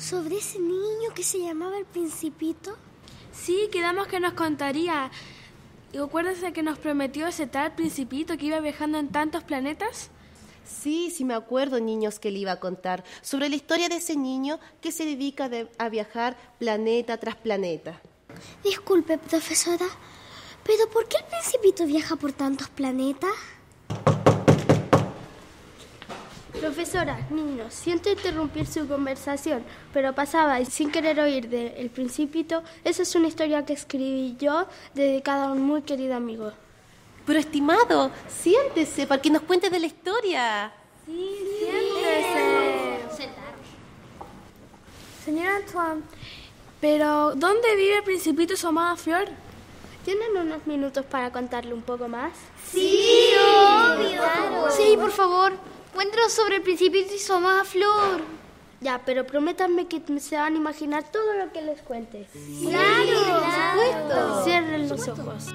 ¿Sobre ese niño que se llamaba el Principito? Sí, quedamos que nos contaría. ¿Y acuérdate que nos prometió ese tal Principito que iba viajando en tantos planetas? Sí, me acuerdo, niños, que le iba a contar sobre la historia de ese niño que se dedica a viajar planeta tras planeta. Disculpe, profesora, pero ¿por qué el Principito viaja por tantos planetas? Profesora, niños, siento interrumpir su conversación, pero pasaba y sin querer oír de El Principito. Esa es una historia que escribí yo, dedicada a un muy querido amigo. Pero, estimado, siéntese para que nos cuente de la historia. Sí, siéntese. Señor Antoine, pero ¿dónde vive el Principito y su amada Flor? ¿Tienen unos minutos para contarle un poco más? Sí, obvio. Claro. Sí, por favor, cuéntanos sobre el Principito y su amada Flor. Ya, pero prométanme que se van a imaginar todo lo que les cuente. Claro, por supuesto. Cierren los ojos.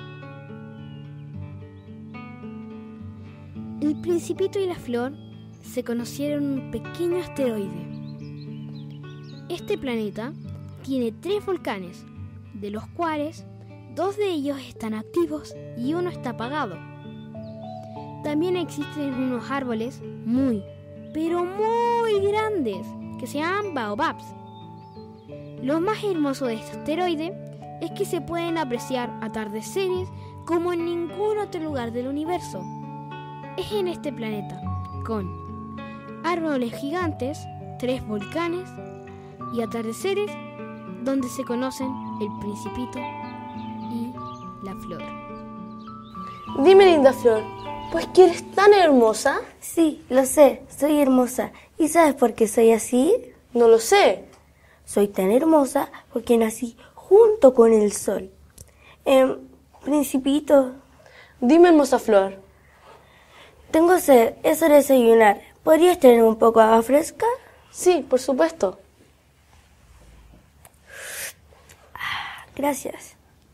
El Principito y la Flor se conocieron en un pequeño asteroide. Este planeta tiene 3 volcanes, de los cuales 2 de ellos están activos y uno está apagado. También existen unos árboles muy, pero muy grandes que se llaman baobabs. Lo más hermoso de este asteroide es que se pueden apreciar atardeceres como en ningún otro lugar del universo. Es en este planeta, con árboles gigantes, 3 volcanes y atardeceres, donde se conocen el Principito y la Flor. Dime, linda Flor, ¿pues que eres tan hermosa? Sí, lo sé, soy hermosa. ¿Y sabes por qué soy así? No lo sé. Soy tan hermosa porque nací junto con el sol. Principito. Dime, hermosa Flor. Tengo sed, es hora de desayunar. ¿Podrías traerme un poco de agua fresca? Sí, por supuesto. Gracias.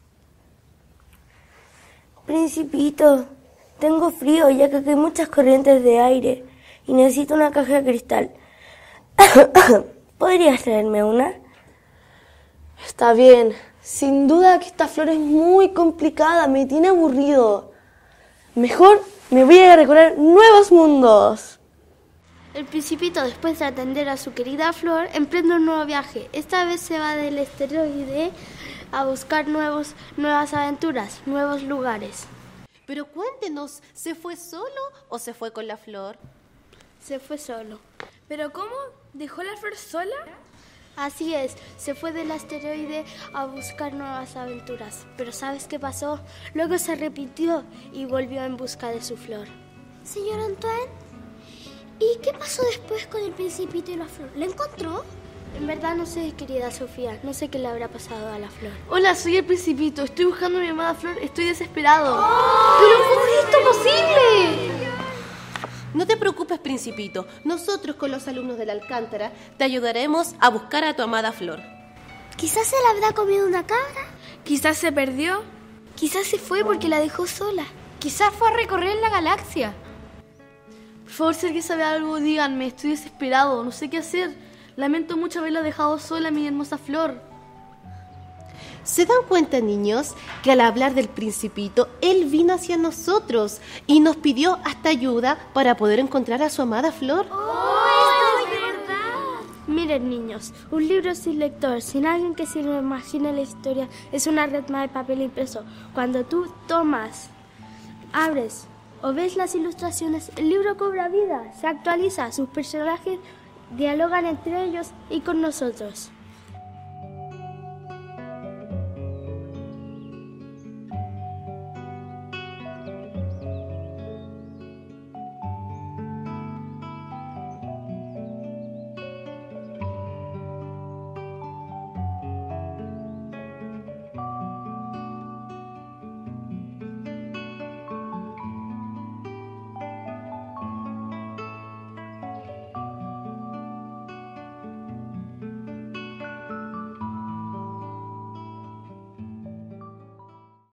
Principito, tengo frío ya que aquí hay muchas corrientes de aire y necesito una caja de cristal. ¿Podrías traerme una? Está bien. Sin duda que esta flor es muy complicada, me tiene aburrido. Mejor me voy a recorrer nuevos mundos. El Principito, después de atender a su querida Flor, emprende un nuevo viaje. Esta vez se va del asteroide a buscar nuevas aventuras, nuevos lugares. Pero cuéntenos, ¿se fue solo o se fue con la Flor? Se fue solo. ¿Pero cómo? ¿Dejó la Flor sola? Así es, se fue del asteroide a buscar nuevas aventuras. Pero ¿sabes qué pasó? Luego se arrepintió y volvió en busca de su Flor. Señor Antoine, ¿y qué pasó después con el Principito y la Flor? ¿La encontró? En verdad no sé, querida Sofía, no sé qué le habrá pasado a la Flor. Hola, soy el Principito, estoy buscando a mi amada Flor, estoy desesperado. ¿Pero cómo es esto posible? No te preocupes, Principito. Nosotros, con los alumnos de la Alcántara, te ayudaremos a buscar a tu amada Flor. Quizás se la habrá comido una cabra. Quizás se perdió. Quizás se fue porque la dejó sola. Quizás fue a recorrer la galaxia. Por favor, si alguien sabe algo, díganme. Estoy desesperado, no sé qué hacer. Lamento mucho haberla dejado sola, mi hermosa Flor. ¿Se dan cuenta, niños, que al hablar del Principito, él vino hacia nosotros y nos pidió hasta ayuda para poder encontrar a su amada Flor? Miren, niños, un libro sin lector, sin alguien que se lo imagine la historia, es una redma de papel impreso. Cuando tú tomas, abres o ves las ilustraciones, el libro cobra vida, se actualiza, sus personajes dialogan entre ellos y con nosotros.